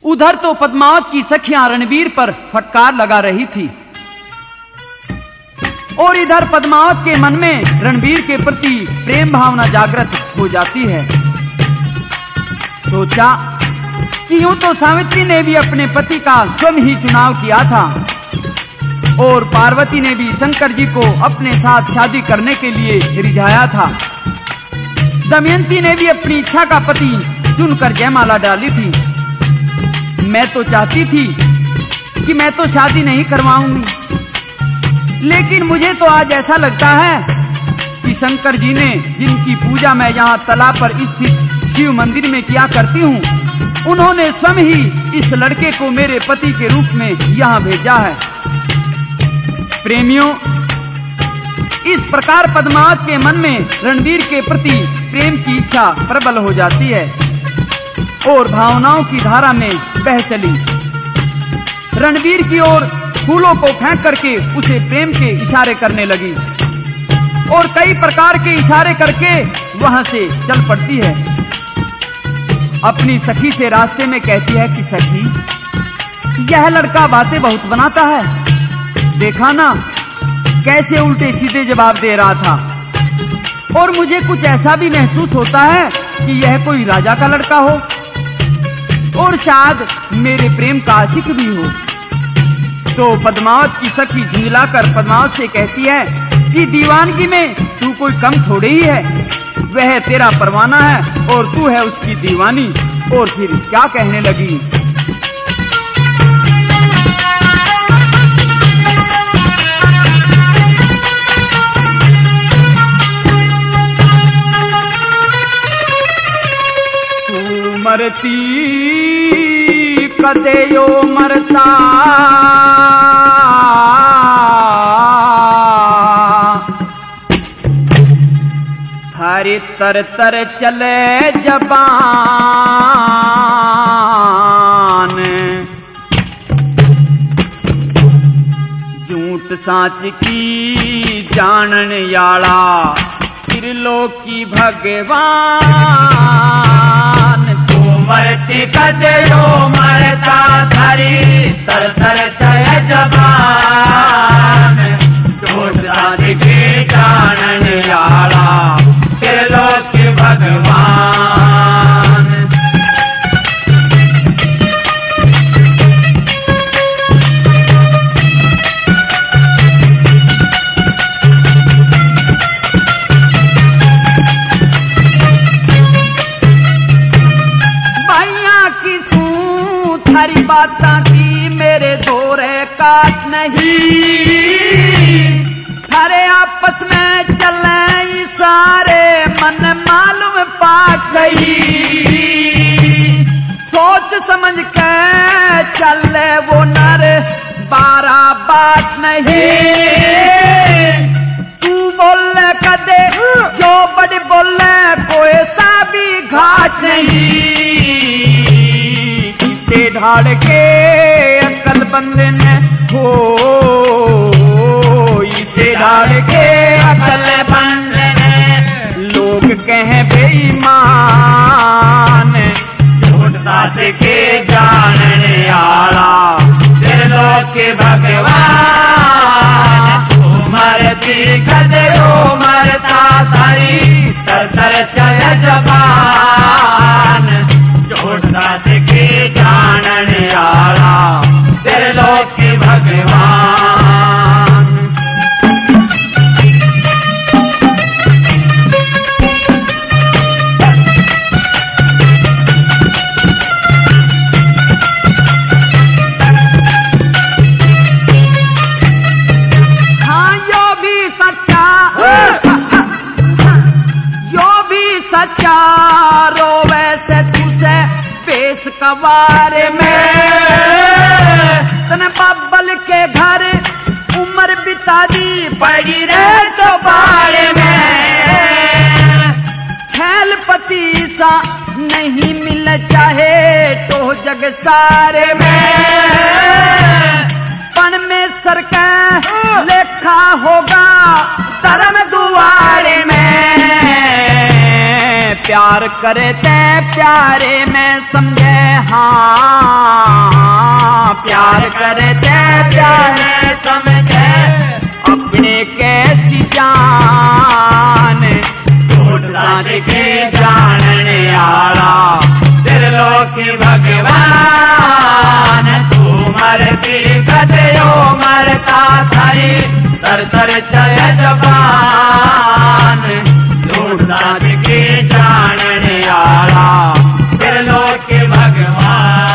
उधर तो पद्मावत की सखियां रणवीर पर फटकार लगा रही थी और इधर पद्मावत के मन में रणवीर के प्रति प्रेम भावना जागृत हो जाती है। सोचा कि यूं तो सावित्री ने भी अपने पति का स्वयं ही चुनाव किया था और पार्वती ने भी शंकर जी को अपने साथ शादी करने के लिए रिझाया था। दमयंती ने भी अपनी इच्छा का पति चुनकर जयमाला डाली थी। मैं तो चाहती थी कि मैं तो शादी नहीं करवाऊंगी, लेकिन मुझे तो आज ऐसा लगता है कि शंकर जी ने जिनकी पूजा मैं यहाँ तालाब पर स्थित शिव मंदिर में किया करती हूँ, उन्होंने स्वयं ही इस लड़के को मेरे पति के रूप में यहाँ भेजा है। प्रेमियों, इस प्रकार पद्मावत के मन में रणवीर के प्रति प्रेम की इच्छा प्रबल हो जाती है और भावनाओं की धारा में बह चली। रणवीर की ओर फूलों को फेंक करके उसे प्रेम के इशारे करने लगी और कई प्रकार के इशारे करके वहां से चल पड़ती है। अपनी सखी से रास्ते में कहती है कि सखी, यह लड़का बातें बहुत बनाता है, देखा ना कैसे उल्टे सीधे जवाब दे रहा था और मुझे कुछ ऐसा भी महसूस होता है कि यह कोई राजा का लड़का हो और शायद मेरे प्रेम का आशिक भी हो। तो पद्मावत की सखी झुंझलाकर पद्मावत से कहती है कि दीवानगी में तू कोई कम थोड़े ही है, वह तेरा परवाना है और तू है उसकी दीवानी। और फिर क्या कहने लगी, मरती कदे यो मरता, थारी तर तर चले जबान, झूठ साच की जानन याला, त्रिलोकी भगवान। मरती कदे यो मरता, थारी तर तर चले जबान, झूठ साच की जानन याला, त्रिलोकी भगवान। थारी बातां की मेरे धोरे काट नहीं, थारे आपस में चले इशारे मन मालूम पाठ सही, सोच समझ के चले वो नर बारा बात नहीं। तू बोले कदे जो बड़ी बोले कोई सा भी घाट नहीं, ढाड़ के अकल बंदे ने हो, इसे ढाड़ के अकल बंदे ने लोग कहें बेईमान, झूठ साच के जानने आला, त्रिलोकी भगवान। मरती कदे यो मरता, सारी तर तर चले जबान, झूठ साच के जानने आला, त्रिलोकी भगवान। हाँ यो भी सच्चा, यो भी सच्चा रोवे से तुझे पेश कबारे में, तने बब्बल के घर उम्र बिता दी पड़ी रे तो बारे में, छैलपति सा नहीं मिल चाहे तो जग सारे में, पण में सरकार लेखा होगा धर्म दुआरे में, प्यार करे ते प्यारे में समझे हाँ। प्यार करते प्यारे समझे अपने कैसी जान झूठ साच के जानने आला त्रिलोकी भगवान तू मरती कदयो मरता थारी तर तर चल जबान झूठ साच के जानने आला त्रिलोकी भगवान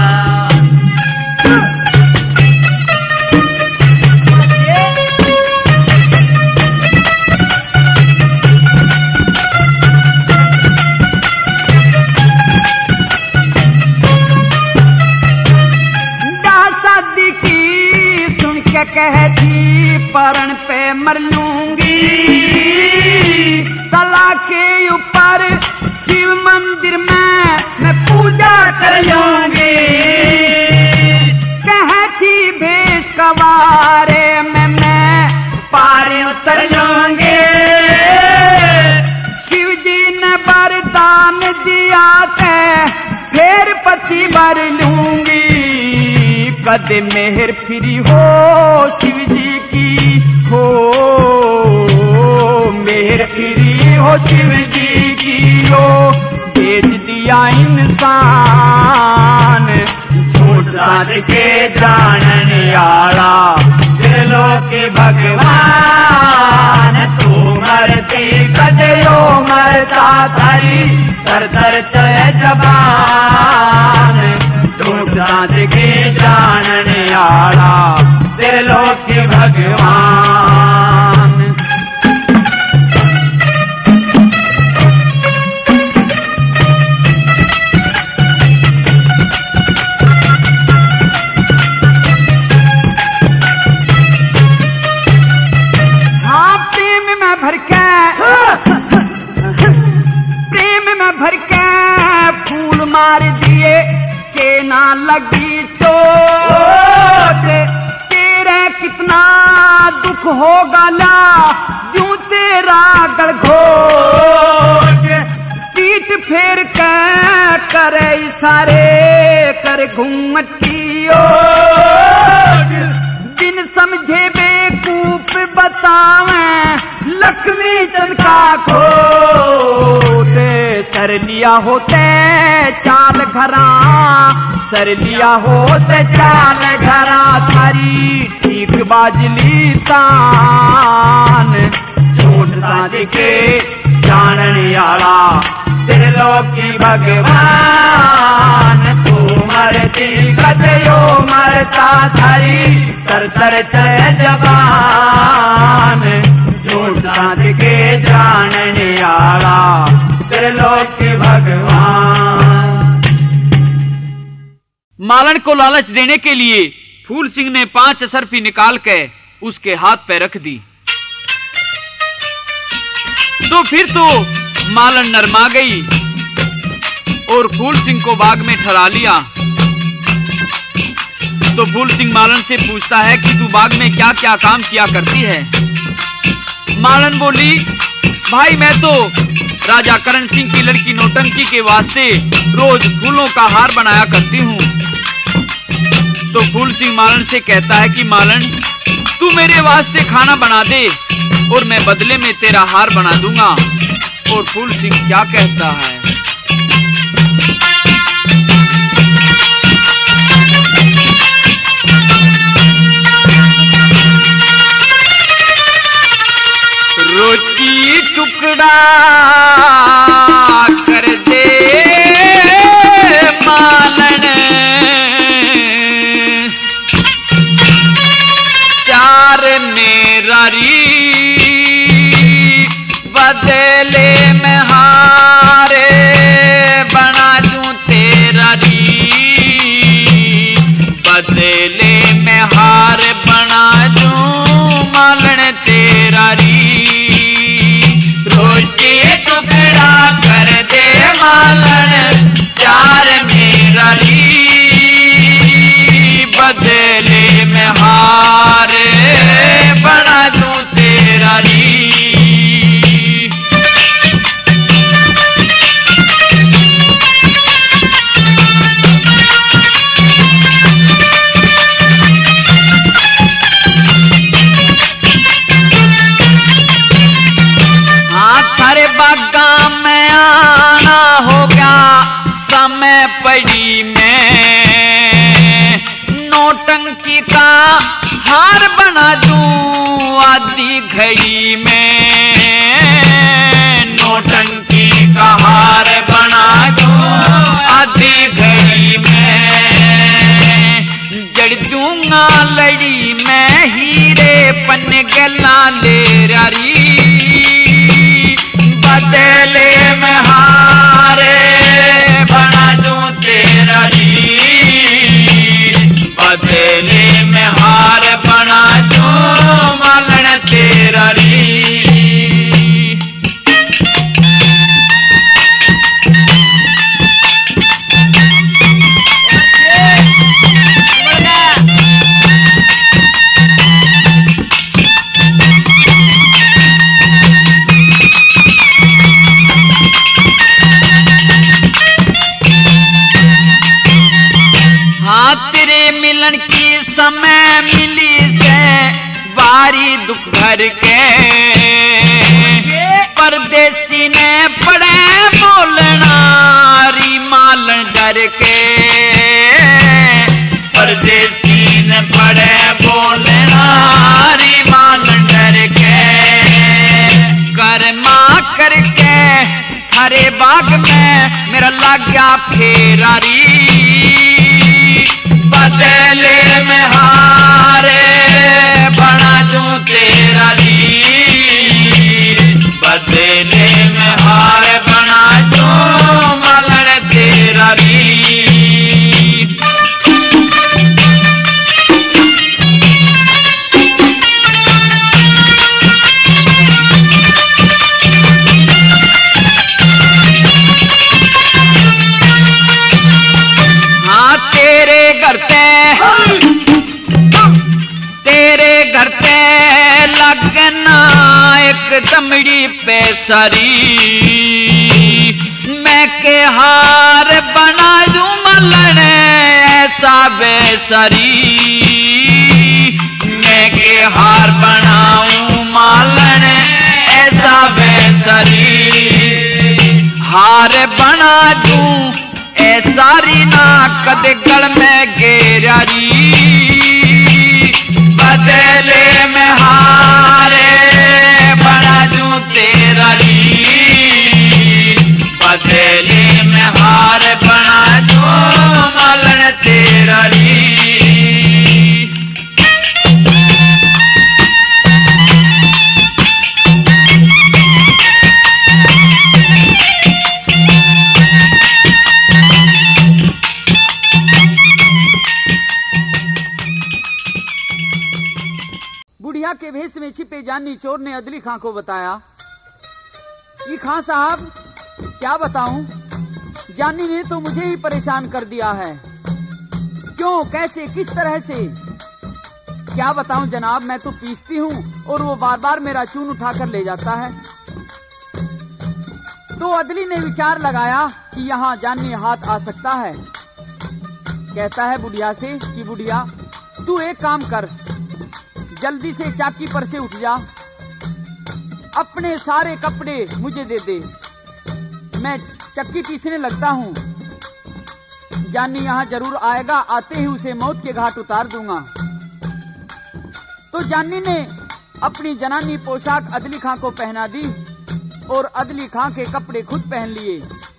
कहती परण पे मर लूंगी तला के ऊपर शिव मंदिर में मैं पूजा कर लूंगी कहती भेष कवारे में मैं पार उतर लूंगी शिव जी ने वरदान दिया थे फिर पति भर लूंगी कद मेहर फिरी हो शिव जी की हो मेहर फिरी हो शिव जी की हो भेज दिया इंसान झूठ साच के जानने आला त्रिलोकी भगवान तू मरती कदयो मरता थारी तर तर चले जबान झूठ साच के जानने आला त्रिलोकी भगवान भर के फूल मार दिए के ना लगी चोट तेरे कितना दुख होगा ला यूं तेरा गड़घोट पीठ फेर के करे इशारे कर घूंघट की ओट बिन समझे बेकूफ बतावे लक्ष्मी चंद का खोटे सर लिया होते चाल घरा सर लिया होते चाल घरा थारी ठीक बाजली तान झूठ साच के जानने आला त्रिलोकी भगवान तू मरती कदयो मरता थारी तर तर चले जबान झूठ साच के जानने आला त्रिलोकी भगवान। मालन को लालच देने के लिए फूल सिंह ने 5 असरफी निकाल के उसके हाथ पे रख दी तो फिर तो मालन नरमा गई और फूल सिंह को बाग में ठहरा लिया। तो फूल सिंह मालन से पूछता है कि तू बाग में क्या क्या काम किया करती है। मालन बोली, भाई मैं तो राजा करण सिंह की लड़की नौटंकी के वास्ते रोज फूलों का हार बनाया करती हूँ। तो फूल सिंह मालन से कहता है कि मालन तू मेरे वास्ते खाना बना दे और मैं बदले में तेरा हार बना दूंगा। और फूल सिंह क्या कहता है, रोटी टुकड़ा कर दे मालन चार मेरा री बदले में हारे बना दूं तेरा री बदले में हार बना दूं मालन तेरा री रोटी टुकड़ा कर दे मालन चार मेरा री बदले में हार बना दूं तेरा री। नोटंकी का हार बना दूं आधी घड़ी में, नोटंकी का हार बना दूं आधी घड़ी में, जड़ दूंगा लड़ी में हीरे पन गला ले रारी, बदले में हारे बना दूं तेरा री, बदले में हार बना दूं मालन तेरा री। मिलन की समय मिली से बारी दुख भर के, परदेसी ने पड़े बोलना री मालन डर के, परदेसी ने पड़े बोलना री मालन डर के, कर्मा करके थारे बाग में मेरा लग गया फेरारी, बदले में हारे बना दूं तेरा री, बदले में हार बना दूं मालन तेरा री। तेरे घर ते लगना एक दमड़ी पे सरी, मैं के हार बना दूं मलन ऐसा बेसरी, मैं के हार बनाऊं मालन ऐसा बेसरी, हार बना दूं सारी ना कद गल में गेरारी, बदले में हारे बना दूं तेरा री, बदले में हार बना दूं मालन तेरा री। बुढ़िया के भेष में छिपे जानी चोर ने अदली खां को बताया कि खां साहब क्या बताऊं, जानी ने तो मुझे ही परेशान कर दिया है। क्यों, कैसे, किस तरह से? क्या बताऊं जनाब, मैं तो पीसती हूं और वो बार बार मेरा चून उठाकर ले जाता है। तो अदली ने विचार लगाया कि यहाँ जानी हाथ आ सकता है। कहता है बुढ़िया से कि बुढ़िया तू एक काम कर, जल्दी से चाकी पर से उठ जा, अपने सारे कपड़े मुझे दे दे, मैं चक्की पीसने लगता हूँ। जानी यहाँ जरूर आएगा, आते ही उसे मौत के घाट उतार दूंगा। तो जानी ने अपनी जनानी पोशाक अदली खां को पहना दी और अदली खां के कपड़े खुद पहन लिए।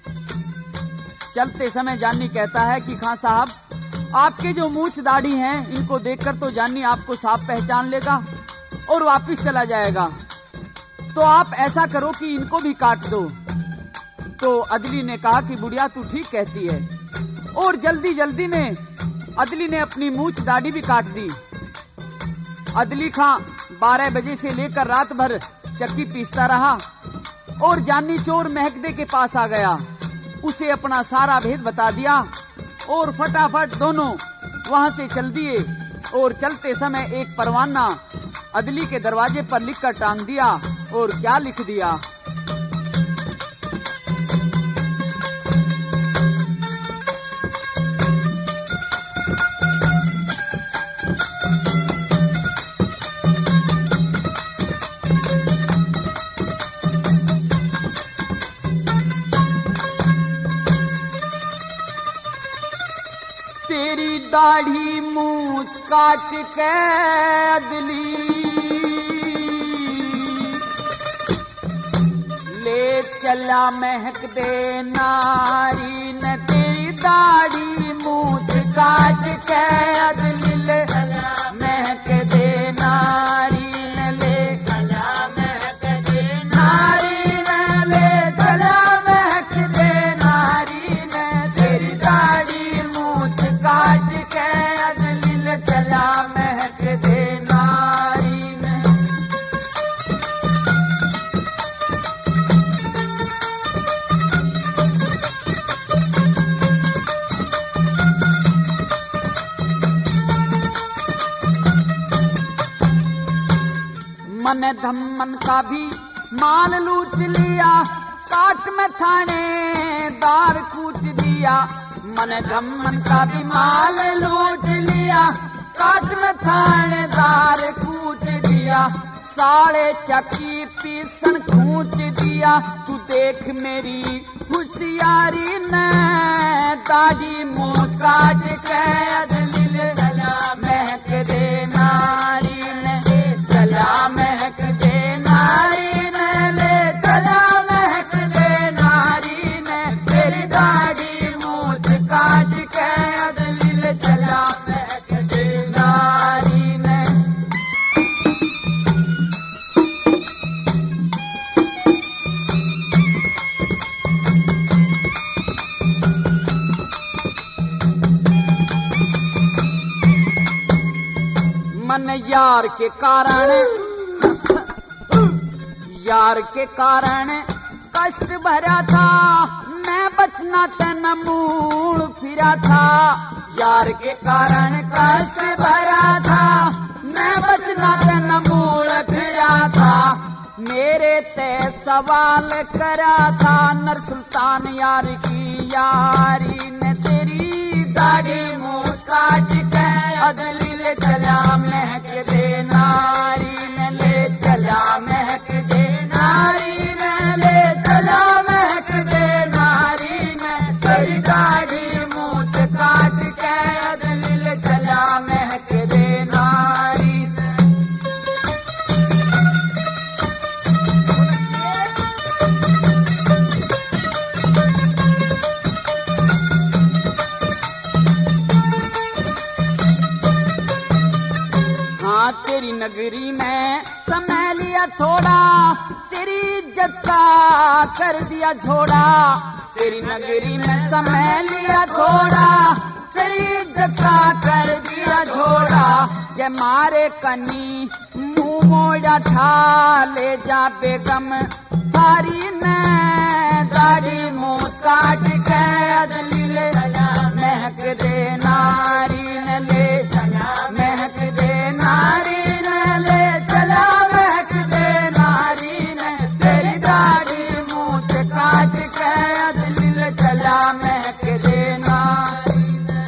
चलते समय जानी कहता है कि खां साहब, आपके जो मूछ दाढ़ी हैं, इनको देखकर तो जानी आपको साफ पहचान लेगा और वापिस चला जाएगा। तो आप ऐसा करो कि इनको भी काट दो। तो अदली ने कहा कि बुढ़िया तू ठीक कहती है, और जल्दी जल्दी में अदली ने अपनी मूछ दाढ़ी भी काट दी। अदली खां 12 बजे से लेकर रात भर चक्की पीसता रहा और जानी चोर महकदे के पास आ गया। उसे अपना सारा भेद बता दिया और फटाफट दोनों वहां से चल दिए। और चलते समय एक परवाना अदली के दरवाजे पर लिखकर टांग दिया। और क्या लिख दिया? तेरी दाढ़ी मूछ काट के अदली ले चला महक दे नारी न। तेरी दाढ़ी मूछ काट के अदली ले महक दे नारी न। ले चला महक दे नारी न। ले चला महक दे नारी न। तेरी दाढ़ी मूछ काट के अदली ले चला महक दे नारी न। मन धम्मन का भी माल लूट लिया, काट में थानेदार कूट दिया। मन धम्मन का भी माल लूट लिया, काट में थानेदार कूट दिया। साढ़े चक्की पीसन कूट दिया। तू देख मेरी होशियारी न। दाढ़ी मूछ काट के अदली ले चला महक दे नारी न। चला महक दे नारी न। ले चला महक दे नारी न। तेरी दाढ़ी मूछ काट के अदली ले चला महक दे नारी न। मन यार के कारण कष्ट भरा था, मैं बचना तेना मूड फिरा था। यार के कारण कष्ट भरा था, मैं बचना तेना मूड फिरा था। मेरे ते सवाल करा था नर सुल्तान यार की यारी ने। तेरी दाढ़ी मूछ काट के अदली ले चला महक दे नारी ने। ले चला महक दे नारी ने। ले चला महक दे नारी ने। तेरी दाढ़ी मूछ काट के अदली ले चला महक दे नारी ने। हाँ तेरी नगरी में समय लिया थोड़ा, तेरी इज्जत का कर दिया झोड़ा। तेरी नगरी में समय लिया थोड़ा, तेरी इज्जत का कर दिया झोड़ा। जय मारे कनी मुंह मोड़ा था, ले जा बेगम थारी ने। दाढ़ी मूछ काट के अदली ले महक दे नारी ने। ले महक दे नारी ने। ले चला महक दे नारी ने। तेरी दाढ़ी मूछ काट के अदली ले चला महक दे नारी ने।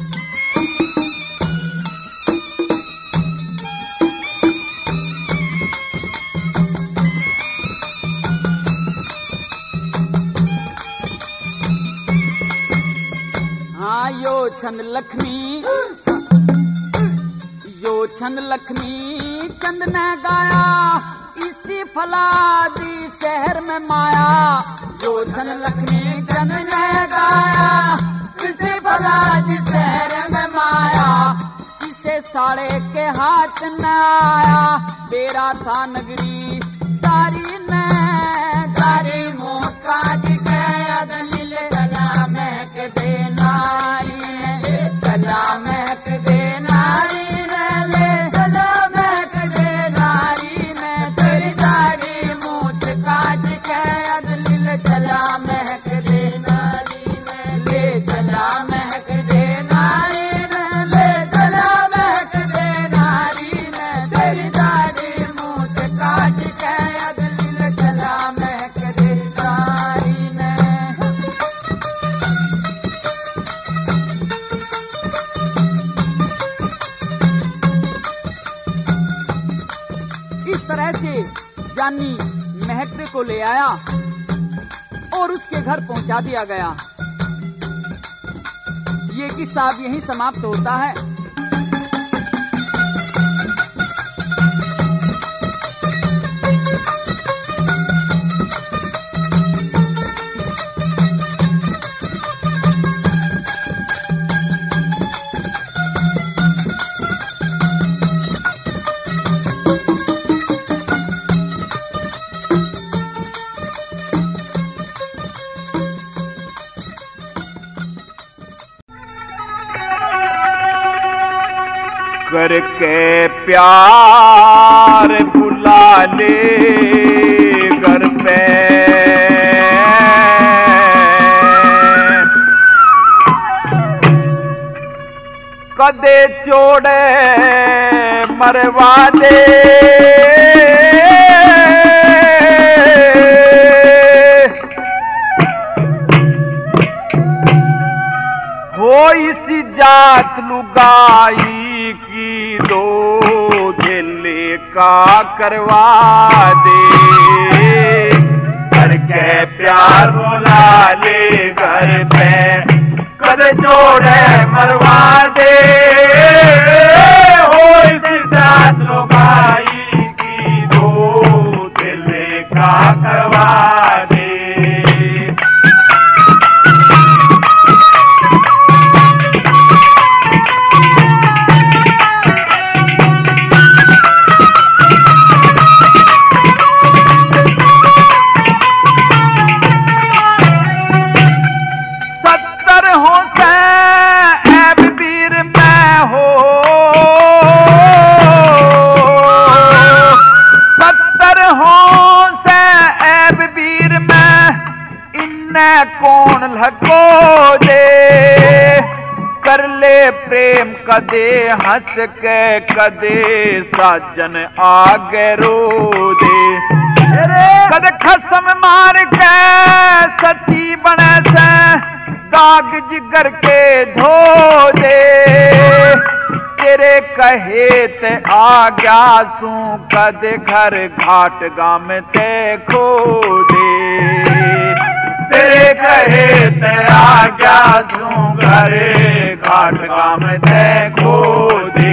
हाँ यो छंद लक्ष्मी चंद ने गाया, इसी फलादी शहर में माया। यो छंद लक्ष्मी चंद ने गाया, इसी फलादी शहर में माया। किसे साड़े के हाथ न आया, तेरा था नगरी सारी ने। दाढ़ी मूछ काट के अदली ले चला महक दे नारी ने। चला महक दे नारी ने। ले चला महक दे नारी ने। तेरी दाढ़ी मूछ काट के अदली ले चला महक दे नारी ने। ले चला महक दे नारी ने। ले चला महक दे नारी ने। तेरी दाढ़ी मूछ काट के अदली ले चला महक दे नारी ने। इस तरह से जानी महकते को ले आया और उसके घर पहुंचा दिया गया। ये किस्सा अब यहीं समाप्त होता है। करके प्यार बुला ले घर पे, कदे चोड़े मरवा दे, हो इसी जात लुगाई की दो दिले का करवा दे, करके प्यार बुला ले घर पे, कद जोड़े मरवा दे, हो इस जात लुगाई की दो दिले का करवा दे। कौन लको दे कर ले प्रेम कदे हंस के, कदे साजन आगे रो दे, कदे खसम मार के सती बने से दाग जिगर के धो दे, तेरे कहे ते आ गया सू कदे घर घाट गाम ते खो दे, तेरे कहे ते आ गया सू घरे घाट गाम ते खो दे,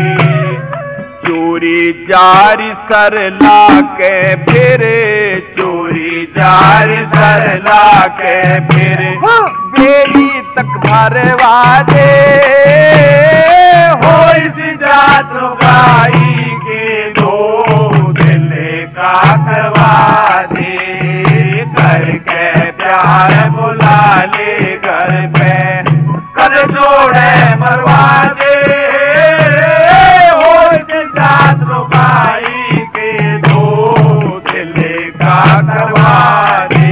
चोरी जारी सर ला के फिर, चोरी जारी सर ला के फिर, बेड़ी तक भरवा दे, हो इस जात लुगाई के दो दिले का करवा दे, करके प्यार बुला ले घर पे, कर जोड़े मरवा दे, हो इस जात लुगाई के दो दिले का करवा दे।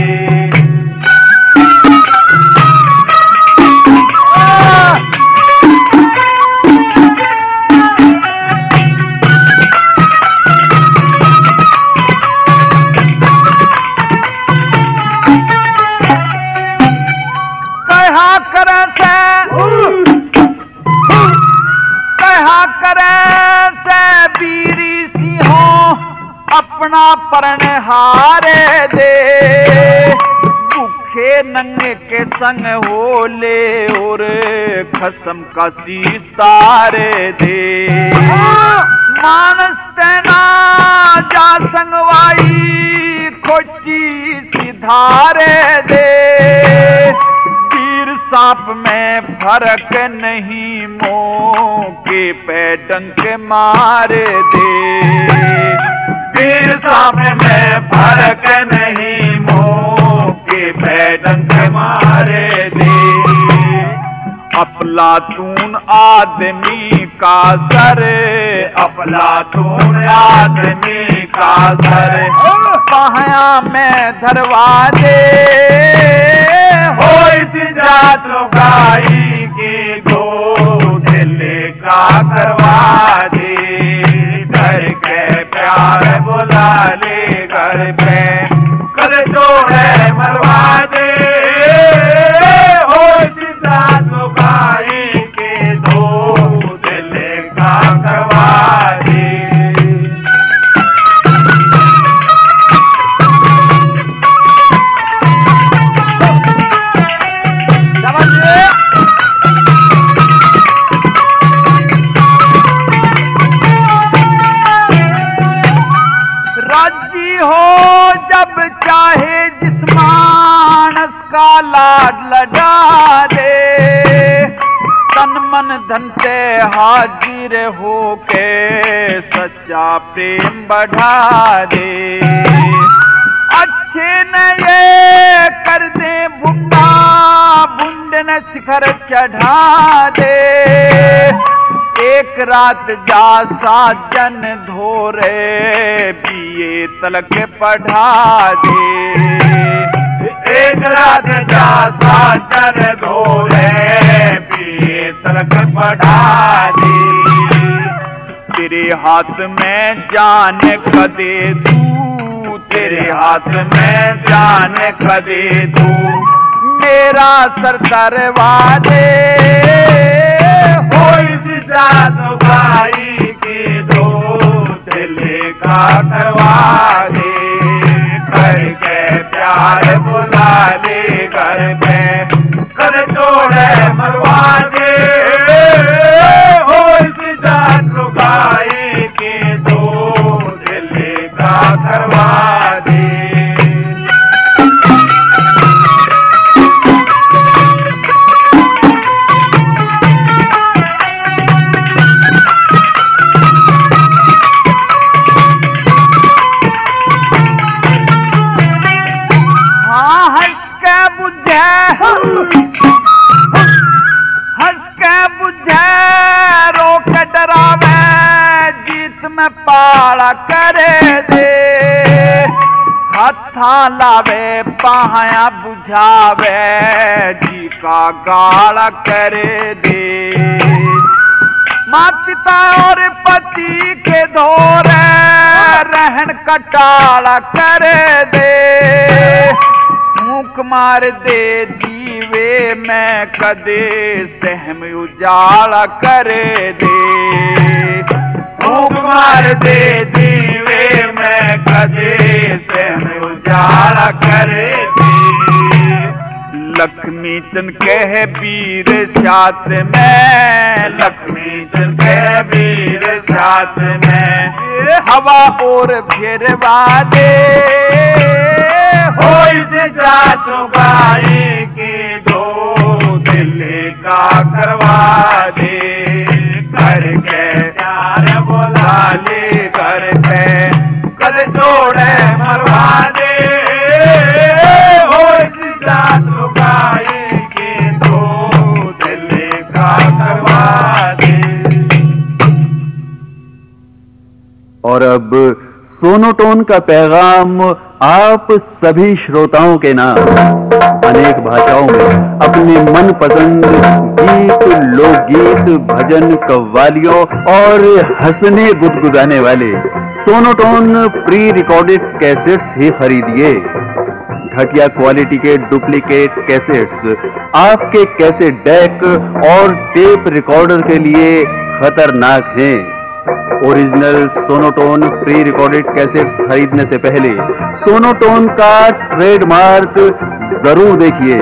बीरी सिंहों अपना परण हारे दे, भूखे नंगे के संग हो ले और खसम का शीश तारे दे, मानस तेना जा संगवाई खोटी सिधारे दे, सांप में फर्क नहीं मौके पे डंक मार दे, वीर सांप में फर्क नहीं मौके पे डंक मार दे, अफलातून आदमी का सर, अफलातून आदमी का सर, पाया में धरवा दे, हो इस जात लुगाई की दो दिले का करवा दे, करके प्यार बुला ले घर पे, कर जोड़े मरवा दे, हो इस जात लुगाई के दो दिले का करवा दे। लाड लड़ा दे, तन मन धन से हाजिर हो के सच्चा प्रेम बढ़ा दे। अच्छे न ये कर दे भुट्टा, बुंड न शिखर चढ़ा दे। एक रात जा साजन धोरे, बीए तलक पढ़ा दे। एक रात जा साजन धोरे, बीए तलक पढ़ा दे। तेरे हाथ में जान कदे तू, तेरे हाथ में जान कदे तू, मेरा सर तरवा दे। हो इस जात भाई के दो दिले का करवा दे। करके प्यार बुला ले, घर पे कर जोड़े मरवा दे। हो इस जात भाई के दो दिले का करवा दे। हंस के बुझे रोक डरावे, जीत में पाला करे दे। हथा लावे पाया बुझावे, जी का गाला करे दे। माता पिता और पति के धोरे, रहन कटाला करे दे। फूंक मार दे दीवे में कदे, सहम उजाला करे दे। फूंक मार दे दीवे में कदे, सहम उजाला करे दे। लक्ष्मी चंद कह वीर साथ में, लक्ष्मी चंद कह वीर साथ में, हवा और फिरवा दे। हो इस जात भाई के दो दिले का करवा दे। करके प्यार बुला ले, घर पे कर जोड़े मरवा दे। हो इस जात भाई के दो दिले का करवा दे। और अब सोनोटोन का पैगाम आप सभी श्रोताओं के नाम अनेक भाषाओं में अपने मनपसंद गीत, लोकगीत, भजन, कव्वालियों और हंसने गुदगुदाने वाले सोनोटोन प्री रिकॉर्डेड कैसेट्स ही खरीदिए। घटिया क्वालिटी के डुप्लीकेट कैसेट्स आपके कैसेट डेक और टेप रिकॉर्डर के लिए खतरनाक हैं। Original Sonotone pre recorded cassettes खरीदने से पहले सोनोटोन का ट्रेडमार्क जरूर देखिए।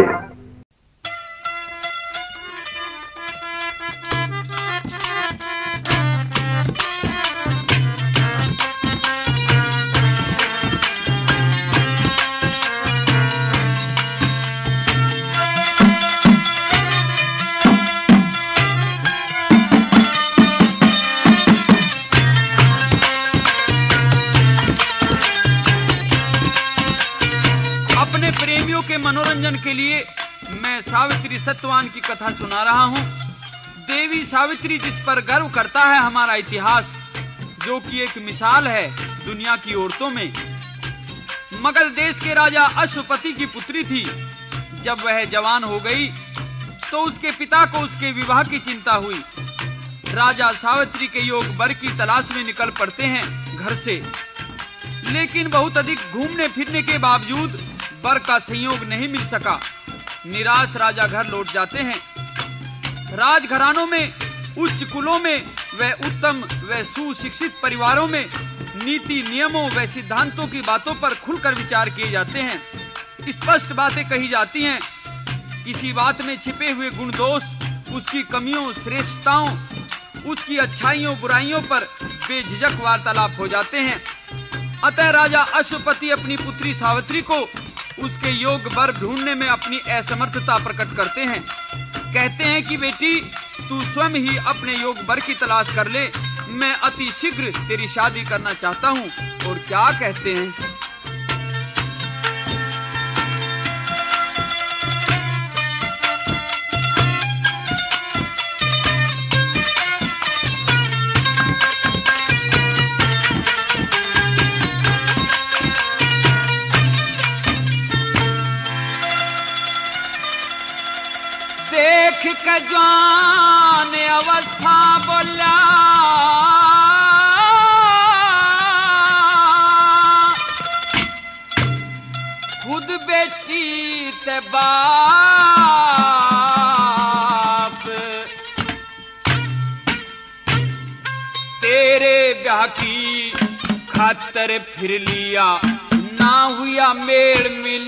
प्रेमियों के मनोरंजन के लिए मैं सावित्री सत्यवान की कथा सुना रहा हूँ। देवी सावित्री जिस पर गर्व करता है हमारा इतिहास, जो कि एक मिसाल है दुनिया की औरतों में। मगध देश के राजा अश्वपति की पुत्री थी। जब वह जवान हो गई तो उसके पिता को उसके विवाह की चिंता हुई। राजा सावित्री के योग वर की तलाश में निकल पड़ते हैं घर से, लेकिन बहुत अधिक घूमने फिरने के बावजूद वर का संयोग नहीं मिल सका। निराश राजा घर लौट जाते हैं। राजघरानों में, उच्च कुलों में व उत्तम व सुशिक्षित परिवारों में नीति, नियमों व सिद्धांतों की बातों पर खुलकर विचार किए जाते हैं। स्पष्ट बातें कही जाती हैं। किसी बात में छिपे हुए गुण दोष, उसकी कमियों श्रेष्ठताओं, उसकी अच्छाइयों बुराइयों पर बेझिझक वार्तालाप हो जाते हैं। अतः राजा अश्वपति अपनी पुत्री सावित्री को उसके योग वर ढूंढने में अपनी असमर्थता प्रकट करते हैं। कहते हैं कि बेटी तू स्वयं ही अपने योग वर की तलाश कर ले, मैं अति शीघ्र तेरी शादी करना चाहता हूँ। और क्या कहते हैं? देख के जवान अवस्था बोला, खुद बेटी ते बाप, तेरे ब्याह की खातर फिर लिया, ना हुआ मेल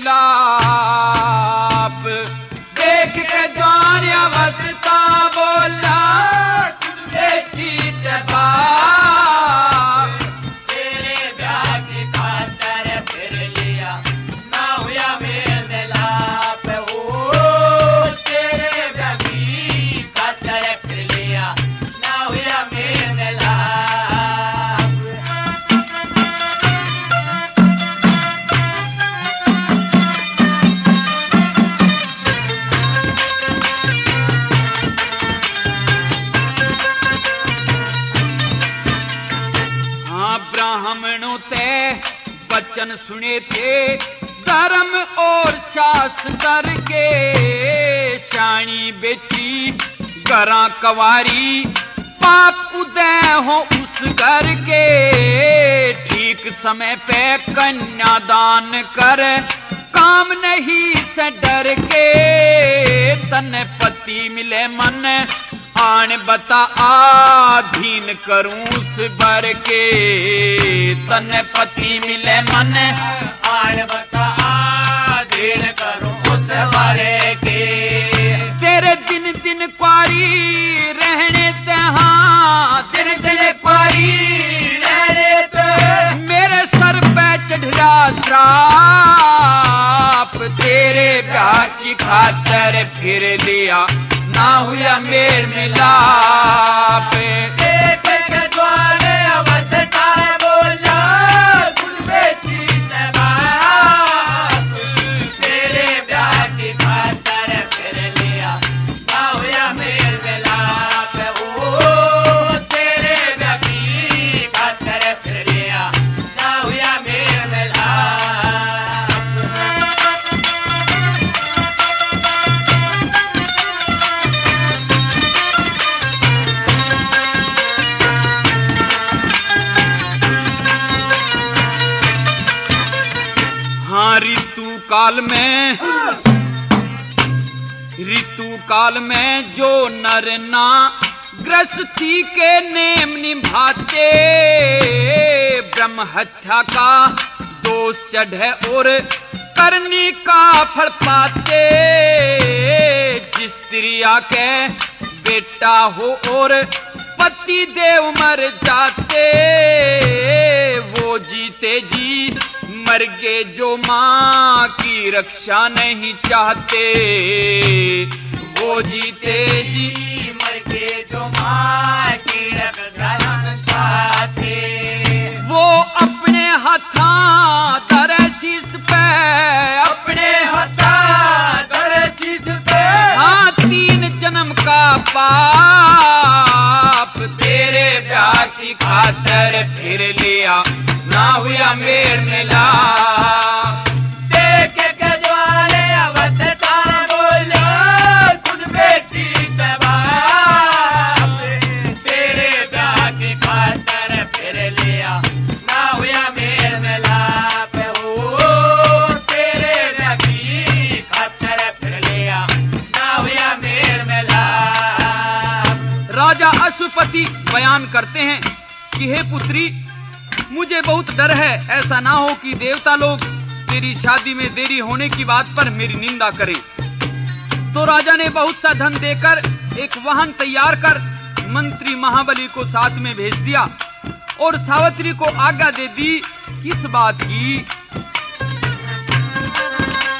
मिलाप। देख के जवान अवस्था बोला, बेटी ते बाप, तेरे ब्याह की खातर फिर लिया, ना हुआ मेल मिलाप। ओ तेरे ब्याह की खातर फिर लिया, ना हुआ मेल मिलाप। ब्राह्मणों ते वचन सुने थे, धर्म और शास्त्र के, शानी बेटी गरा कवारी, पाप उदय हो उस घर के। ठीक समय पे कन्यादान कर, काम नहीं से डर के, तन पति मिले मन आन बता, आधीन करूं उस बर के। तन पति मिले मन आन बता, आधीन करूं उस बर के। तेरे दिन दिन क्वारी रहने ते, हाँ दिन दिन क्वारी रहने ते, मेरे सर पे चढ़ा श्राप। तेरे ब्याह की खातर फिर लिया, ना हुआ मेल मिलाप। देख के द्वारे अवस्था बोला, खुद बेटी ते बाप, तेरे ब्याह की खातर फिर लिया, ना हुआ मेल मिलाप। ओ तेरे ब्याह की खातर फिर लिया, ना हुआ मेल मिलाप। ऋतु काल में जो नर ना गृहस्थी के नेम निभाते, ब्रह्म हत्या का दोष चढ़े और करनी का फल पाते। जिस स्त्रिया के बेटा हो और पति देव मर जाते, वो जीते जी मर गए जो माँ की रक्षा नहीं चाहते। वो जीते जी मर गए जो माँ की रक्षा नहीं चाहते। वो अपने हाथा धरे शीश पे, अपने हाथा धरे शीश पे, हाँ 3 जन्म का पाप। तेरे ब्याह की खातर फिर लिया, ना हुआ मेल मिला। देख के द्वारे अवस्था बोलो, खुद बेटी ते बाप, तेरे ब्याह की खातर फिर लिया, ना हुआ मेल मिलाप। ओ तेरे ब्याह की खातर फिर लिया, ना हुआ मेल मिलाप। राजा अश्वपति बयान करते हैं कि हे पुत्री, मुझे बहुत डर है, ऐसा ना हो कि देवता लोग तेरी शादी में देरी होने की बात पर मेरी निंदा करें। तो राजा ने बहुत सा धन देकर एक वाहन तैयार कर मंत्री महाबली को साथ में भेज दिया और सावित्री को आज्ञा दे दी। किस बात की?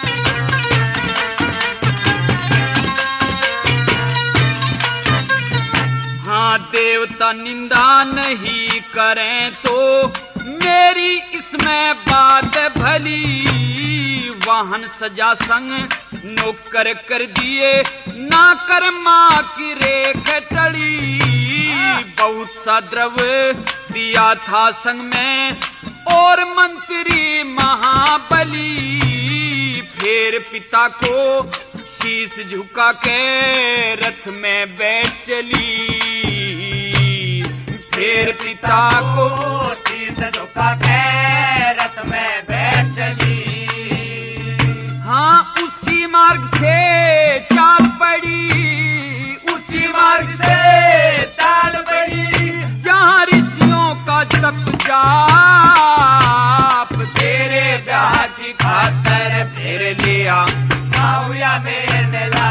देवता निंदा नहीं करें तो मेरी इसमें बात भली। वाहन सजा संग नौकर कर दिए ना कर माँ की रेख टड़ी। बहुत सा द्रव्य दिया था संग में और मंत्री महाबली। फिर पिता को शीश झुका के रथ में बैठ चली। फिर पिता को शीश झुका के रथ में बैठ चली। हाँ उसी मार्ग से चाल पड़ी, उसी मार्ग से चाल पड़ी जहाँ ऋषियों का तप जाप। तेरे ब्याह की खातर फिर लिया माहुया में मिला।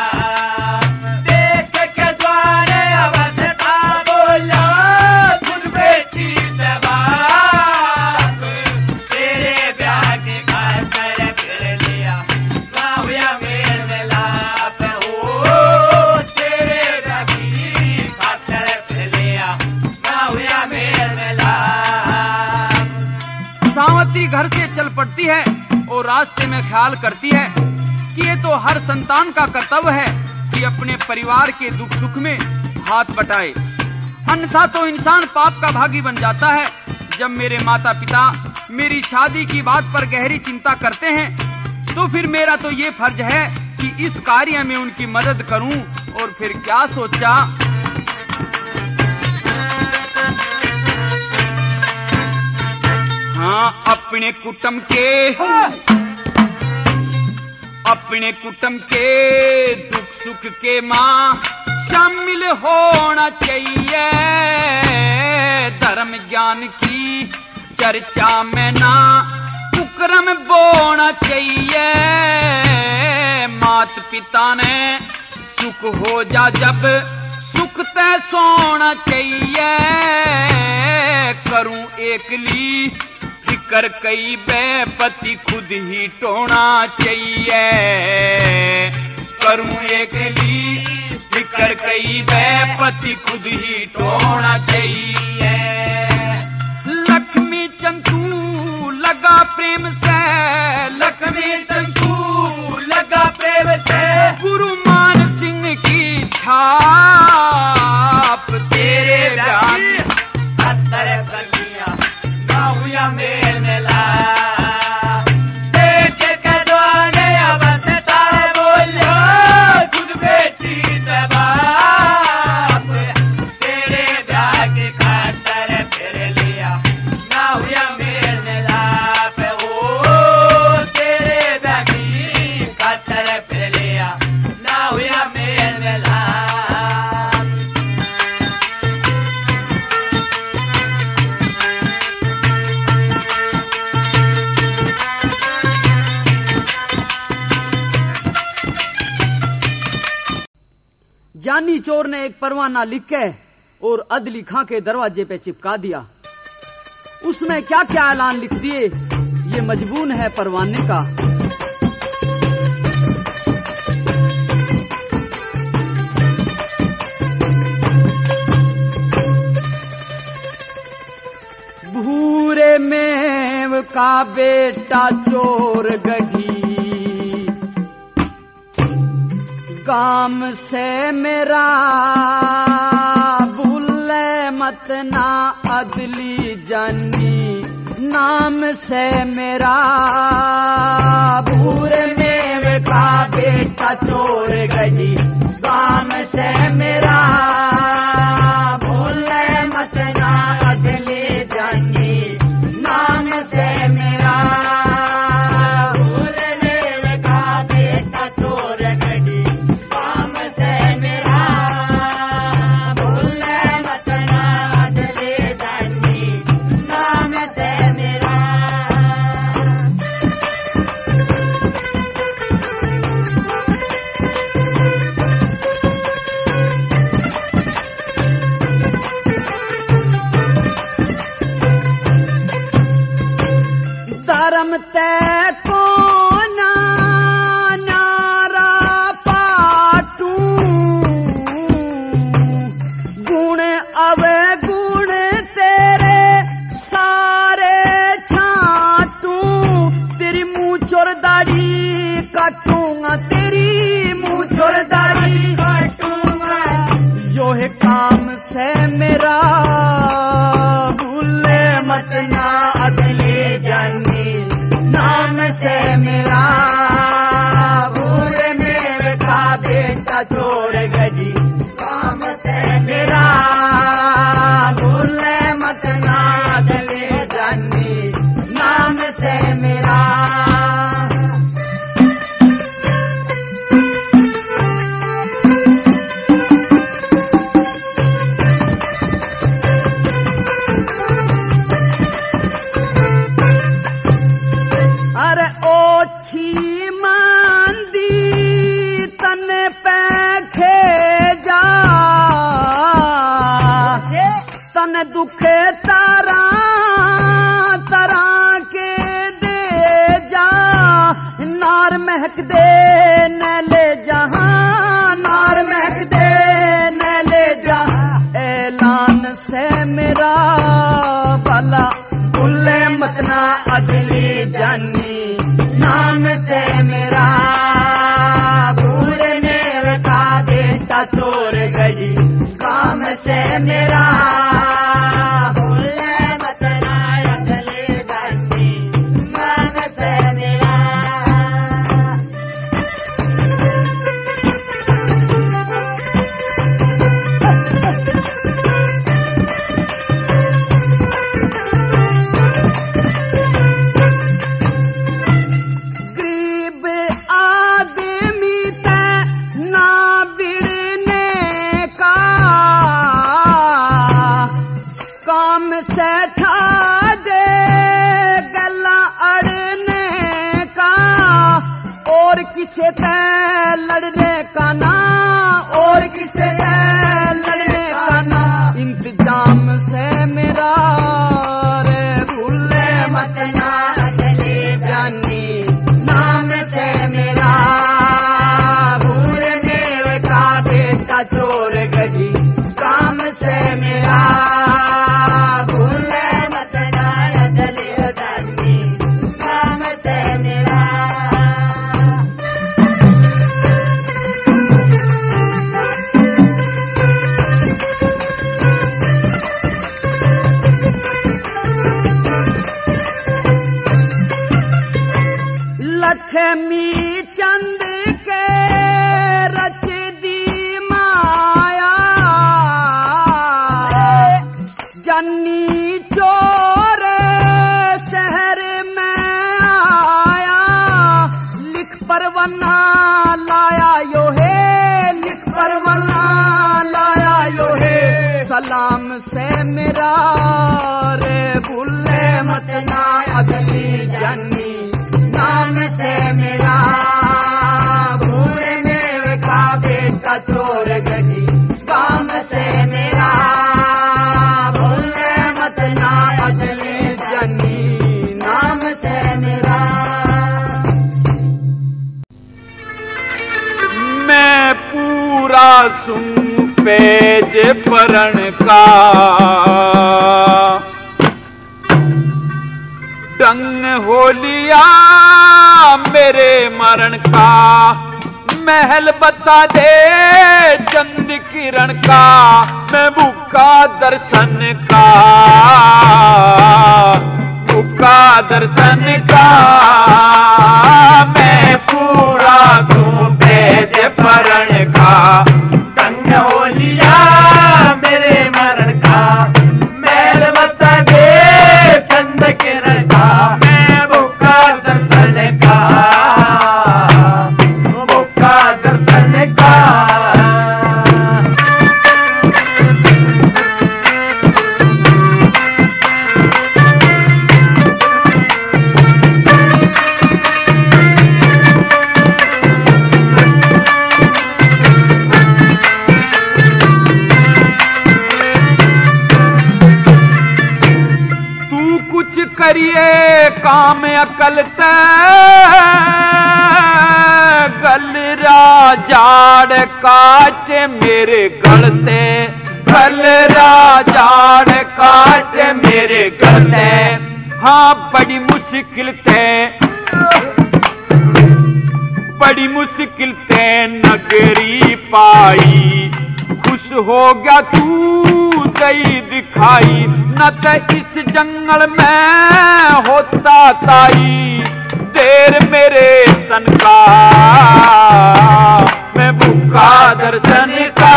देख के द्वारे अवध का बोला सुन बेटी जवाब। तेरे ब्याह की खातर फिर लिया माहुया में मिला। ओ तेरे ब्याह की खातर फिर लिया माहुया में मिला। सावत्री घर से चल पड़ती है और रास्ते में ख्याल करती है कि ये तो हर संतान का कर्तव्य है कि अपने परिवार के दुख सुख में हाथ बटाए, अन्यथा तो इंसान पाप का भागी बन जाता है। जब मेरे माता पिता मेरी शादी की बात पर गहरी चिंता करते हैं तो फिर मेरा तो ये फर्ज है कि इस कार्य में उनकी मदद करूं। और फिर क्या सोचा, हाँ अपने कुटुंब के दुख सुख के माँ शामिल होना चाहिए। धर्म ज्ञान की चर्चा में ना कुकर्म बोना चाहिए। मात पिता ने सुख हो जा जब सुख तय सोना चाहिए। करूं एकली फिकर कई बेपति खुद ही टोना चाहिए। करूं एकली फिकर कई बेपति खुद ही टोना चाहिए। लक्ष्मी चंदू लगा प्रेम से, लक्ष्मी चंदू लगा प्रेम से गुरु मान सिंह की छाप। तेरे ब्याह अत्तर बलिया माहुया में मिला। देख के द्वारे अवध का बोलो खुद बेटी जवाब। तेरे ब्याह की खातर फिर लिया माहुया में मिला। ओ तेरे ब्याह की खातर फिर लिया माहुया में मिला। जानी चोर ने एक परवाना लिख के और अदली खां के दरवाजे पे चिपका दिया। उसमें क्या क्या ऐलान लिख दिए, ये मजबून है परवाने का। भूरे मेव का बेटा चोर गढ़ी, काम से मेरा भूले मत ना अदली जानी। नाम से मेरा भूरे मेव का बेटा चोर गढ़ी, काम से मेरा भूले मत ना अदली जानी। नाम से मेरा अवे गुण तेरे सारे छाटू, तेरी मूंछ और दाढ़ी काटूंगा, तेरी मूंछ और दाढ़ी काटूंगा। यो है काम से मेरा, भूले मत ना अगले जानी, नाम से मेरा भूले मेरे का बेटा चोर गजी, काम से मेरा भूले मत ना अगले जानी, नाम से मेरा। अरे ओछी मांदी तन पे खेजा, तन दुखे तारा तारा के दे जा, नार महक दे न ले जहां, नार महक दे न ले जहां। ऐलान से मेरा भला भूले मत ना अगली जानी, नाम से मेरा भूले मेरे का बेटा चोर गई, काम से मेरा भूले मत ना अगली जानी, नाम से मेरा। गरीब आदमी ते ना बिड़ने का, काम से ठा दे गला अड़ने का, और किसे ते लड़ने का ना, और किसे ते लड़ने का ना। इंतजाम से मेरा रे भूले मत ना अगले जानी, नाम से मेरा भूले मेरे का बेटा चोर गजी, काम से मेरा भूले मत ना अगले जानी, काम से मेरा। लक्ष्मी चंद के रच दी माया, जन्नी चोर शहर में आया, लिख परवाना लाया यो है, लिख परवाना लाया यो है। सलाम से मेरा रे भूले मत ना अगली जानी, नाम से मेरा भूले मेरे का बेटा चोर गजी, काम से मेरा भूले मत ना अगले जानी, नाम से मेरा। मैं पूरा सुन पेज परण का, ढंग हो लिया मेरे मरण का, महल बता दे चंद किरण का, मैं भूखा दर्शन का, भूखा दर्शन का। मैं पूरा तू पेज परण का, ढंग हो लिया मेरे मरण का, महल बता दे चंद किरण का, मैं भूखा दर्शन का, भूखा दर्शन का। करिए काम अकल ते गल राजाड़ काट मेरे गलते फल राजा ने काट मेरे गले। हाँ बड़ी मुश्किल थे, बड़ी मुश्किल ते नगरी पाई। खुश हो गया तू दई दिखाई, न त इस जंगल में होता ताई। देर मेरे तन का मैं भूखा दर्शन का,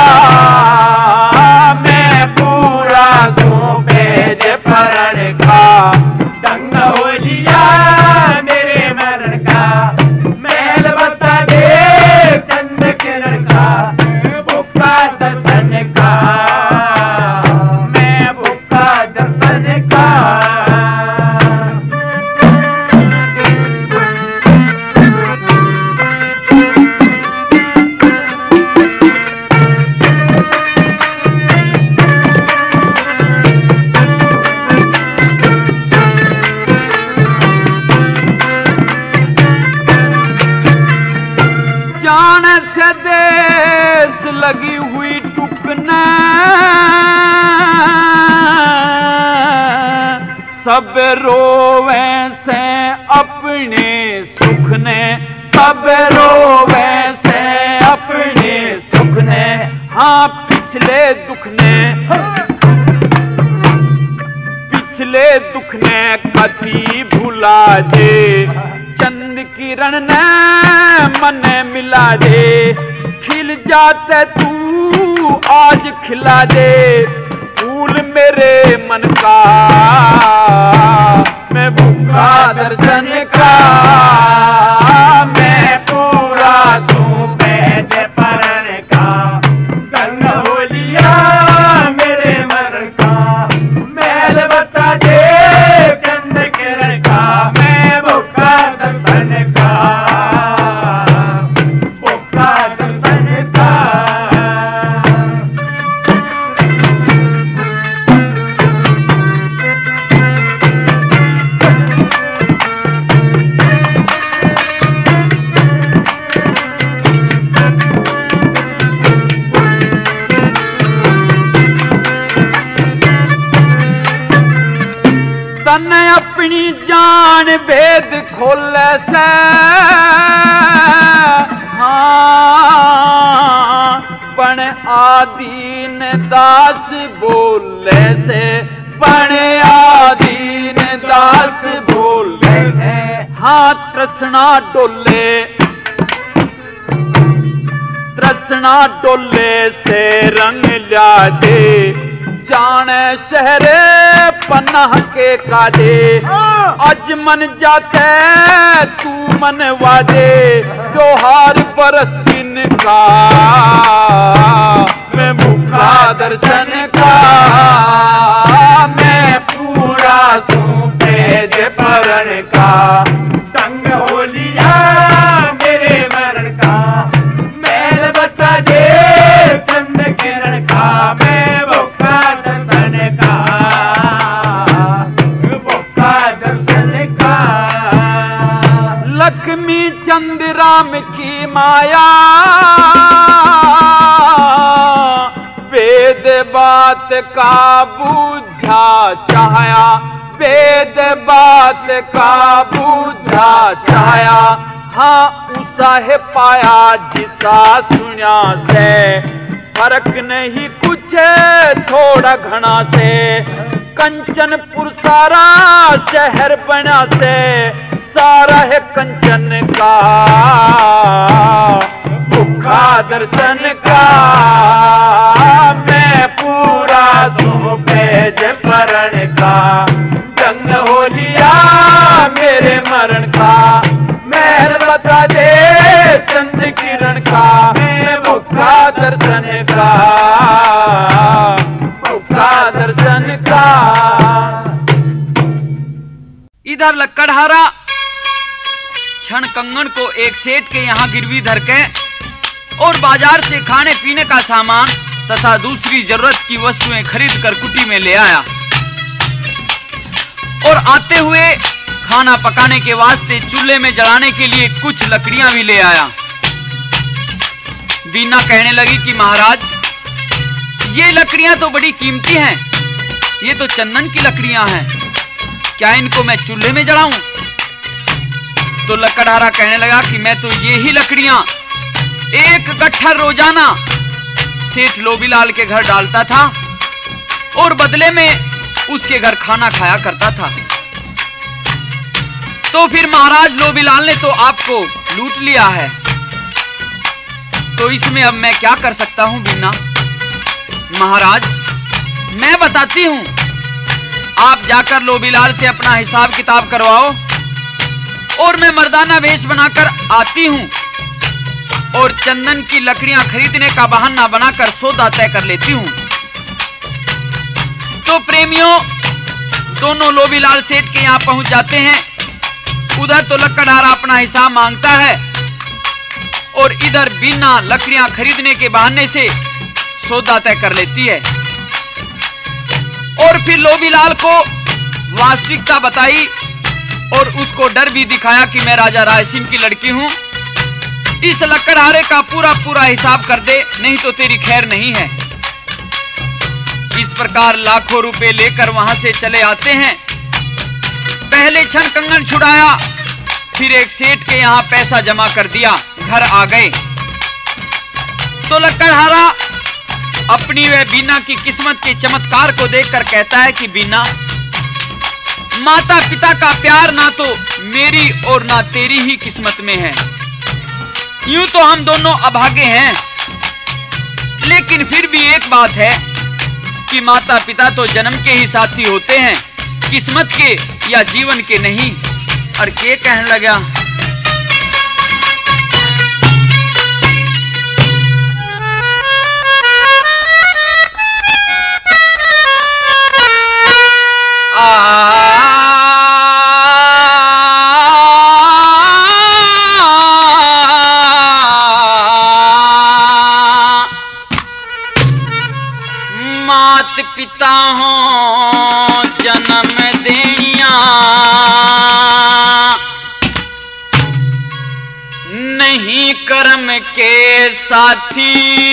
मैं पूरा सो पेज परण का। दंग हो लिया मेरे मरण का, मैल बता दे चंद किरण का। भूखा दर्शन का, मैं भूखा दर्शन का। जान से देश लगी हुई टुकने, सब रोवे से अपने सुख ने, सब रोवे से अपने सुख ने। हाँ पिछले दुख ने, पिछले दुख ने कभी भुला दे। चंद किरण ने मन मिला दे, खिल जाते तू आज खिला दे। फूल मेरे मन का, मैं भूखा दर्शन का। मैं पूरा सू पेज परण का। संग हो लिया मेरे मरण का, मैल बता दे चंद किरण का। मैं भूखा दर्शन का, भूखा दर्शन का। तन अपनी जान भेद खोले से, हाँ पण आदीन दास बोले से, पण आदीन दास बोले से। हाँ तृष्णा डोले, तृष्णा डोले से रंग ला दे। जाने शहरे पन्नाह के कादे, अज मन जाते तू मन वादे। त्योहार बरस दिन का, मैं भूखा दर्शन का। मैं पूरा सू पेज परण का। संग हो लिया मेरे मरण का, मैल बता दे चंद किरण का। मैं भूखा दर्शन का, भूखा दर्शन का। लक्ष्मी चंद राम की माया, वेद बात का बूझा चाहया। वेद बात का बूझा चाहया। हाँ उसा है पाया जिसा सुनिया से। फर्क नहीं कुछ थोड़ा घना से। कंचनपुर सारा शहर बना से, सारा है कंचन का। भूखा दर्शन का, मैं पूरा सू पेज परण का। जंग हो लिया मेरे मरण का, महल बता दे चंद किरण का। मैं भूखा दर्शन का, भूखा दर्शन का। इधर लक्कड़हारा क्षण कंगन को एक सेठ के यहाँ गिरवी धर के और बाजार से खाने पीने का सामान तथा दूसरी जरूरत की वस्तुएं खरीद कर कुटी में ले आया और आते हुए खाना पकाने के वास्ते चूल्हे में जलाने के लिए कुछ लकड़ियां भी ले आया। बीना कहने लगी कि महाराज ये लकड़ियां तो बड़ी कीमती हैं, ये तो चंदन की लकड़ियां हैं, क्या इनको मैं चूल्हे में जलाऊं? तो लकड़हारा कहने लगा कि मैं तो ये ही लकड़ियां एक गट्ठर रोजाना सेठ लोबीलाल के घर डालता था और बदले में उसके घर खाना खाया करता था। तो फिर महाराज लोबीलाल ने तो आपको लूट लिया है, तो इसमें अब मैं क्या कर सकता हूं बीना? महाराज मैं बताती हूं, आप जाकर लोबीलाल से अपना हिसाब किताब करवाओ और मैं मर्दाना वेश बनाकर आती हूं और चंदन की लकड़ियां खरीदने का बहाना बनाकर सौदा तय कर लेती हूं। तो प्रेमियों दोनों लोबीलाल सेठ के यहां पहुंच जाते हैं। उधर तो लकड़हारा अपना हिसाब मांगता है और इधर बीना लकड़ियां खरीदने के बहाने से सौदा तय कर लेती है और फिर लोबीलाल को वास्तविकता बताई और उसको डर भी दिखाया कि मैं राजा रायसिंह की लड़की हूं, इस लकड़हारे का पूरा पूरा हिसाब कर दे, नहीं तो तेरी खैर नहीं है। इस प्रकार लाखों रुपए लेकर वहां से चले आते हैं। पहले क्षण कंगन छुड़ाया, फिर एक सेठ के यहां पैसा जमा कर दिया, घर आ गए। तो लकड़हारा अपनी व बीना की किस्मत के चमत्कार को देखकर कहता है कि बीना, माता पिता का प्यार ना तो मेरी और ना तेरी ही किस्मत में है, यूं तो हम दोनों अभागे हैं, लेकिन फिर भी एक बात है कि माता पिता तो जन्म के ही साथी होते हैं, किस्मत के या जीवन के नहीं। और के कहने लगा, मात पिता हो जन्म देनिया, नहीं कर्म के साथी,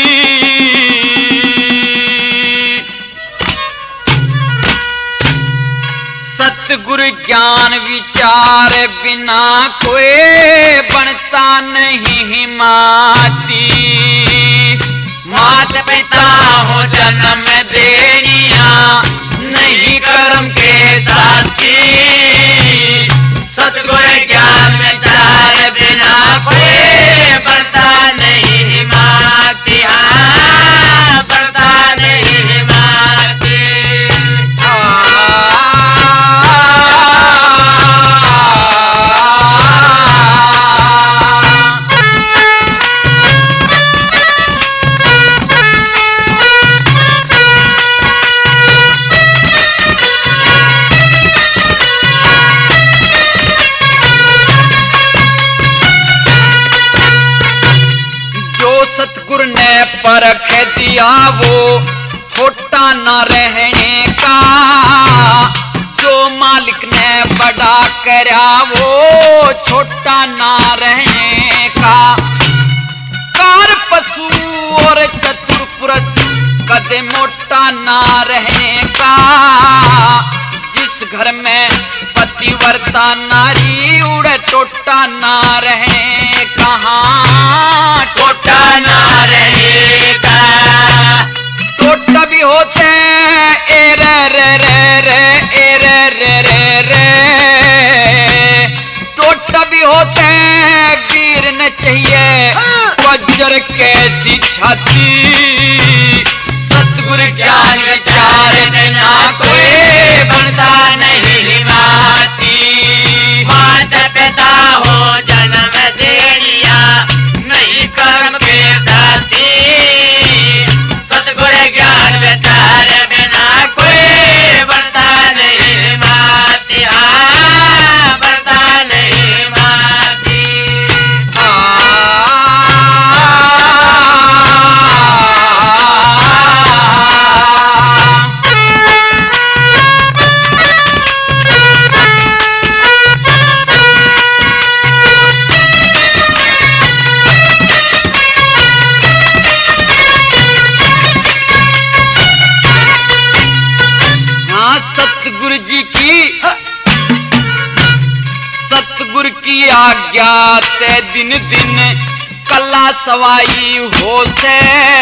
सतगुरु ज्ञान विचार बिना कोई बनता नहीं माती। मात पिता हो जन्म देनिया, नहीं कर्म के साथी, सतगुरु ज्ञान विचार बिना कोई बढ़ता नहीं माती। हाँ, बढ़ता नहीं माती। सतगुरु ने परख दिया वो छोटा ना रहने का, जो मालिक ने बड़ा करा वो छोटा ना रहने का। कार पशु और चतुर पुरुष कदे मोटा ना रहने का, जिस घर में पतिव्रता नारी उड़े टोटा ना रहे, कहाँ टोटा ना रहेगा। टोटा भी होते ए रे रे रे रे ए रे रे रे रे, टोटा भी होते वीर न चाहिए वज्र कैसी छाती। सतगुरु ज्ञान विचार बिना कोई बनता नहीं माती। माता पिता हो जन्म देनिया, नहीं कर्म के साथी, सतगुरु ज्ञान विचार बिना कोई बनता नहीं माती। हाँ, बनता नहीं माती। 啊 सतगुरु जी की सतगुरु की आज्ञा ते दिन दिन कला सवाई हो से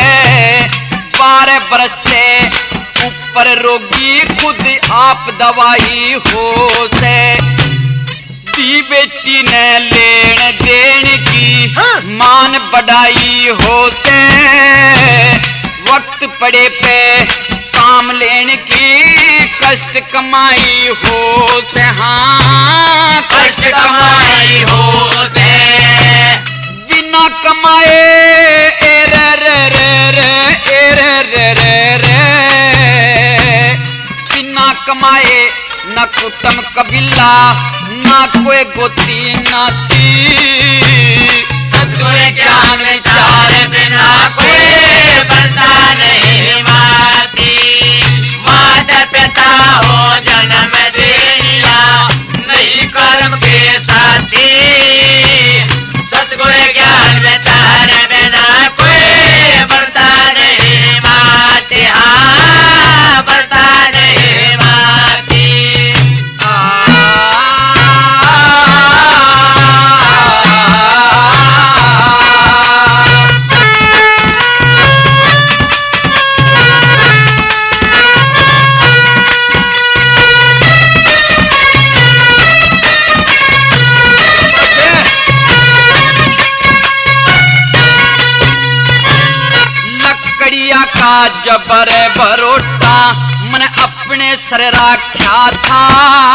12 बरस से ऊपर रोगी खुद आप दवाई हो से दी बेटी ने लेन देन की मान बढ़ाई हो से वक्त पड़े पे काम लेने की कष्ट कमाई हो से हाँ कष्ट कमाई हो से बिना कमाए ए रे रे रे रे ए रे रे रे रे बिना कमाए न कुटुम कबीला ना कोई गोती नाती सतगुरु ज्ञान विचार बिना कोई बनता नहीं माती माता पिता हो जन्म दिया नहीं कर्म के साथी सतगुरु ज्ञान विचार बिना कोई बनता नहीं माती हाँ बनता नहीं माती का जबर बरोटा मन अपने सर रखा था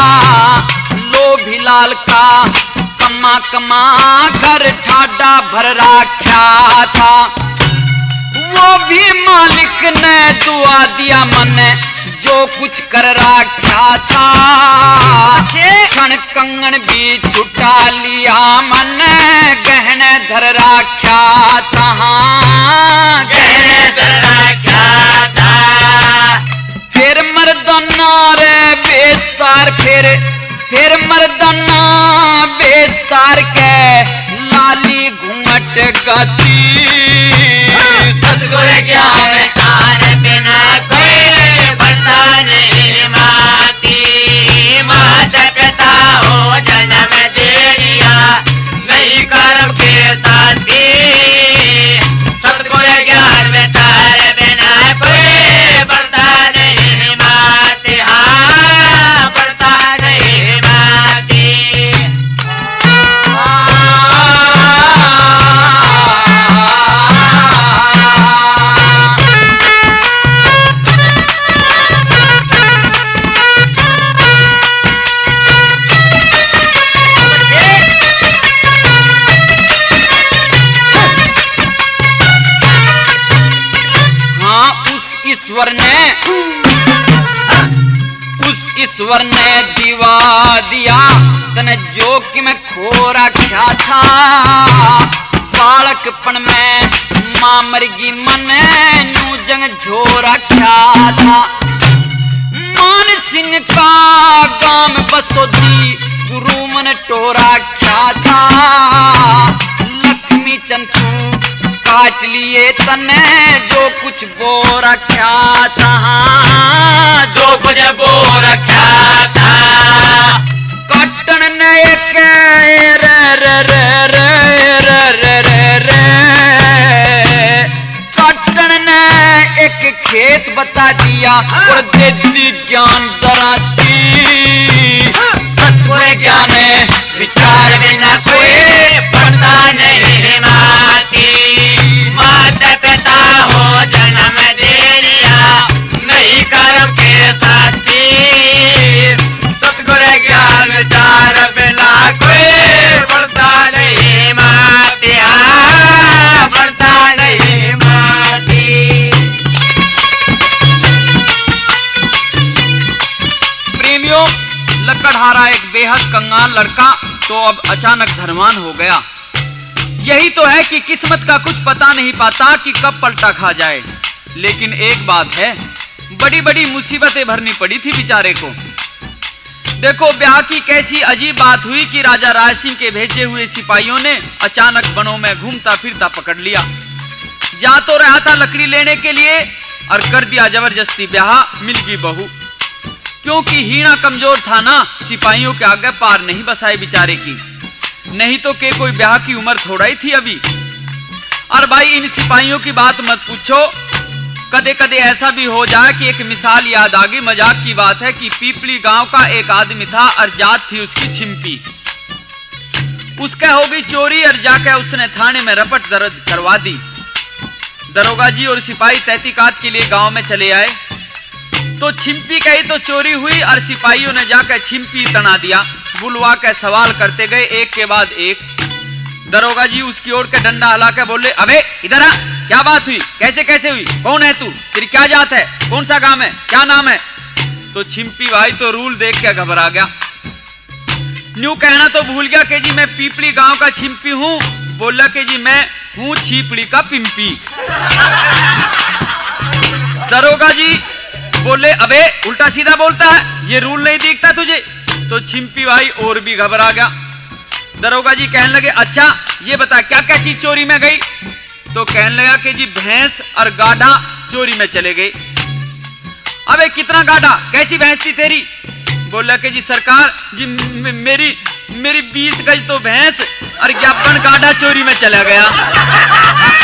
लोभी लाल का कमा कमा घर ठाडा भर रखा था वो भी मालिक ने दुआ दिया मन जो कुछ कर रखा था क्षण कंगन भी छुटा लिया मन गहने धर रखा था गहने धर रखा था फिर मर्दाना रे बेस्तार फिर मर्दाना बेस्तार के लाली घूंघट गाती सतगुरु ज्ञान तार बिना कोई बनता नहीं माती माता पिता हो जन्म दे दिया नहीं कर्म के साथी सतगुरु ज्ञान विचार बिना कोई बनता नहीं माती हाँ बनता नहीं माती ईश्वर ने दीवा दिया तने जो कि मैं खो रखा था बालकपन में मां मरगी मन नू जंग झो रखा था मान सिंह का गांव बसोदी गुरु मन टोरा क्या था लक्ष्मी चंदू काट लिए तने जो कुछ बो रखा था जो कुछ बो रखा था कटन ने एक रे रे रे रे रे रे रे रे कटन ने एक खेत बता दिया और देती ज्ञान दराती सतगुरु ज्ञान विचार बिना कोई बनता नहीं माती माता पिता हो जन्म दे दिया नहीं कर्म के साथी सतगुरु ज्ञान विचार बिना कोई बनता नहीं माती हाँ बनता नहीं माती प्रेमियों लकड़हारा एक बेहद कंगाल लड़का तो अब अचानक धनवान हो गया। यही तो है कि किस्मत का कुछ पता नहीं पाता कि कब पलटा खा जाए। लेकिन एक बात है, बड़ी बड़ी मुसीबतें भरनी पड़ी थी बेचारे को। देखो ब्याह की कैसी अजीब बात हुई कि राजा राय सिंह के भेजे हुए सिपाहियों ने अचानक वनों में घूमता फिरता पकड़ लिया। जा तो रहा था लकड़ी लेने के लिए और कर दिया जबरदस्ती ब्याह, मिल गई बहू। क्योंकि हीना कमजोर था ना, सिपाहियों के आगे पार नहीं बसाए बेचारे की। नहीं तो के कोई ब्याह की उम्र थोड़ा ही थी अभी। और भाई इन सिपाहियों की बात मत पूछो, कदे कदे ऐसा भी हो जाए कि एक मिसाल याद आ गई। मजाक की बात है कि पीपली गांव का एक आदमी था और जात थी उसकी छिम्पी। उसके हो गई चोरी और जाकर उसने थाने में रपट दर्ज करवा दी। दरोगा जी और सिपाही तहकीकात के लिए गांव में चले आए तो छिम्पी कही तो चोरी हुई और सिपाहियों ने जाकर छिम्पी तना दिया। बुलवा के सवाल करते गए एक के बाद एक। दरोगा जी उसकी ओर के डंडा हिला के बोले, अबे इधर आ, क्या बात हुई, कैसे कैसे हुई, कौन है तू, तेरी क्या जात है, कौन सा गांव है, क्या नाम है। तो छिम्पी भाई तो रूल देख के घबरा गया। न्यू कहना तो भूल गया कि जी मैं पीपली गांव का छिम्पी हूं। बोला कि जी मैं हूं छिपड़ी का पिंपी। दरोगा जी बोले, अबे उल्टा सीधा बोलता है, ये रूल नहीं दिखता तुझे। तो छिम्पी भाई और भी घबरा गया। दरोगा जी कहने लगे, अच्छा ये बता क्या क्या चीज चोरी में गई। तो कहने लगा कि जी भैंस और गाढ़ा चोरी में चले गए। अबे कितना गाढ़ा, कैसी भैंस थी तेरी। बोला कि जी सरकार जी मेरी 20 गज तो भैंस और 51 गाढ़ा चोरी में चला गया।